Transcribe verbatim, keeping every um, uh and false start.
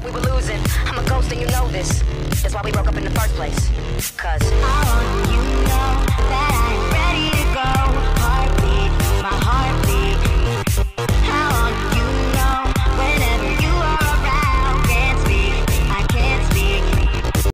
thought we were losing. I'm a ghost and you know this. That's why we broke up in the first place. Cause I want you to know